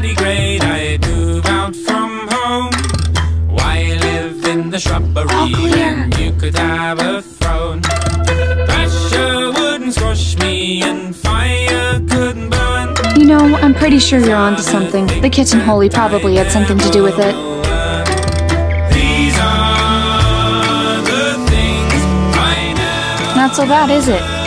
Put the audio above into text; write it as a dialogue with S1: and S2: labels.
S1: tardigrade, I'd move out from home. Why live in the shrubbery when you could have a throne? Pressure wouldn't squash me and fire couldn't burn.
S2: You know, I'm pretty sure you're onto something. The kitchen holy probably had something to do with it.
S1: These are the things I never.
S2: Not so bad, is it?